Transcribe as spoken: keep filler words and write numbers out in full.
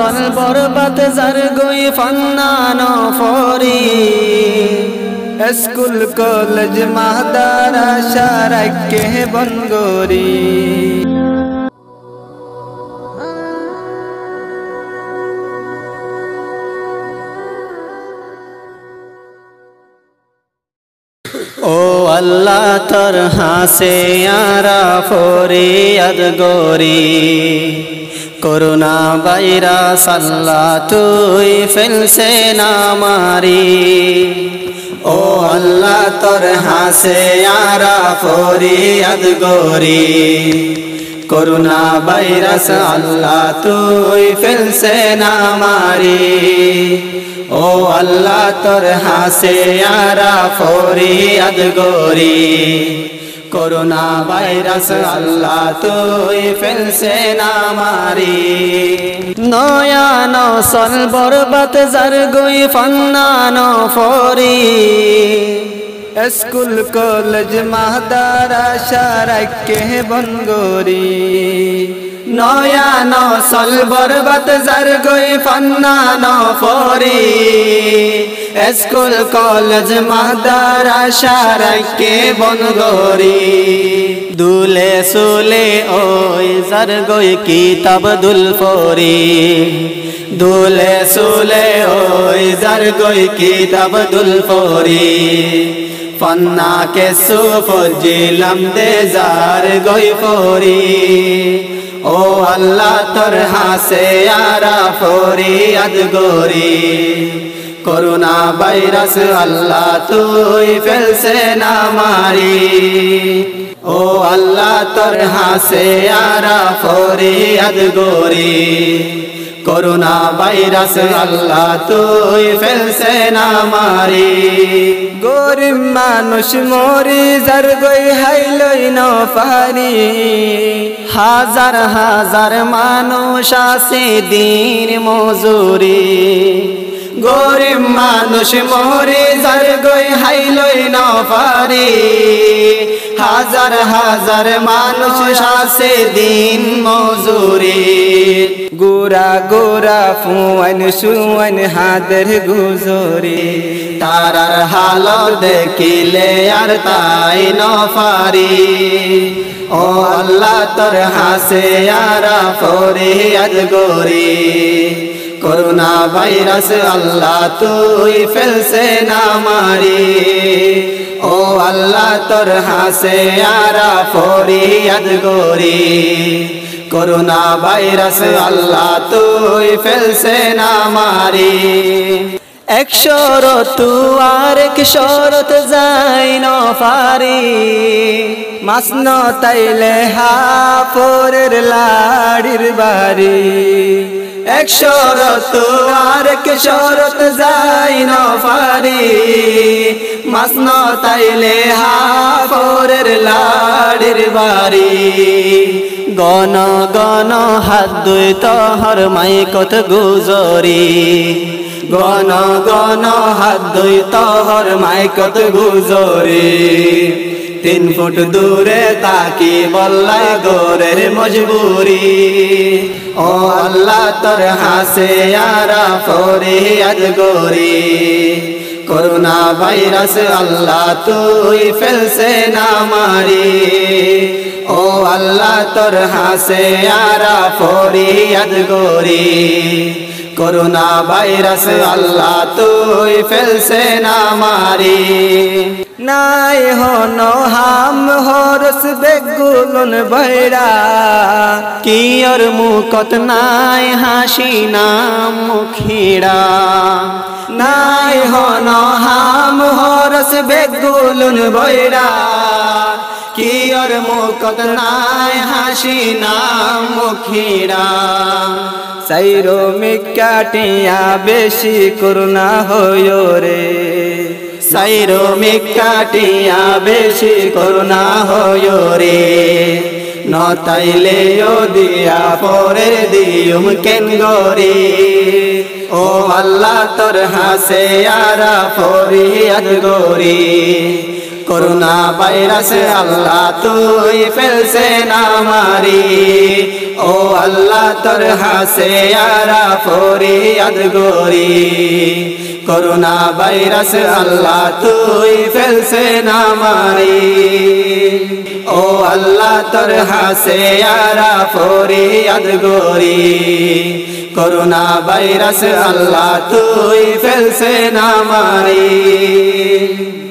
Nasal বরবাদ যার গই ফান্নানো ফরি school college মাদ্রাসা রাখে বনগরি ও আল্লাহ তোর হাসে আরা ফরিয়াদ গরি করোনা ভাইরাস আল্লাহ তুই ফেলছে না মারি ও আল্লাহ তোর হাসে আরা ফরিয়াদ গরি করোনা ভাইরাস আল্লাহ তুই ফেলছে না মারি ও আল্লাহ তোর হাসে আরা ফরিয়াদ গরি করোনা ভাইরাস আল্লাহ তুই ফেলছে না মারি নয়া নসল বরবাদ যার গই ফান্নানো ফরি স্কুল কলেজ মাদ্রাসা রাখে বনগরি নয়া নসল বরবাদ যার গই ফান্নানো ফরি স্কুল কলেজ মাদ্রাসা রাখে বনগরি দুলে সুলে ওই যার গই কিতাব দুল ফরি দুলে সুলে ওই যার গই কিতাব দুল ফরি ফন্না কে সুফজিলাম দে যার গই ফরি ও আল্লাহ তোর হাসে আরা ফরিয়াদ গরি করোনা ভাইরাস আল্লাহ তুই ফেলছে না মারি ও আল্লাহ তোর হাসে আরা ফরিয়াদ গরি করোনা ভাইরাস আল্লাহ তুই ফেলছে না মারি গরিব মানুষ মরি যার গই হাইলই ন পারি হাজার হাজার মানুষ আছে দিন মজুরি গরিব মানুষ মরি যার গই হাইলই ন পারি হাজার হাজার মানুষ আছে দিন মজুরি গোরা গোরা ফুয়ান সুয়ান হাদের গুজরি তারার হাল দেখিলে আর তাই ন পারি ও আল্লাহ তোর হাসে আরা ফরিয়াদ গরি করোনা ভাইরাস আল্লাহ তুই ফেলছে না মারি ও আল্লাহ তোর হাসে আরা ফরিয়াদ গরি করোনা ভাইরাস আল্লাহ তুই ফেলছে না মারি এক শরত আর এক শরত যাই ন পারি মাস ন তাইলে হাফরের লাড়ির বাড়ি এক শরত আর এক শরত যাই ন পারি মাস ন তাইলে হাফরের লাড়ির বাড়ি গণ গণ হাত দুই তহর মাই কত গুজরি গণ গণ হাত দুই তহর মাই কত গুজরি তিন ফুট দূরে তাকি বল্লাই গোরের মজবুরি ও আল্লাহ তোর হাসে আরা ফরিয়াদ গরি করোনা ভাইরাস আল্লাহ তুই ফেলছে না মারি ও আল্লাহ তোর হাসে আরা ফরিয়াদ গরি করোনা ভাইরাস আল্লাহ তুই ফেলছে না মারি নাই হন হাম হরস বেগুলন বৈরা কিয়র মুকত নাই হাসি নাম মুখিরা নাই হন হাম হরস বেগুলন বৈরা কিয়র মুকত নাই হাসি নাম মুখিরা সাইরো মিকাটিয়া বেশি করুণা হইও রে সাইরো মিকাটিয়া বেশি করুণা হইও রে নতাইলে ও দিয়া পরে দিউম কেন গরি ও আল্লাহ তোর হাসে আরা ফরিয়াদ গরি করোনা ভাইরাস আল্লাহ তুই ফেলছে না মারি ও আল্লাহ তোর হাসে আরা ফরিয়াদ গরি করোনা ভাইরাস আল্লাহ তুই ফেলছে না মারি ও আল্লাহ তোর হাসে আরা ফরিয়াদ গরি করোনা ভাইরাস আল্লাহ তুই ফেলছে না মারি।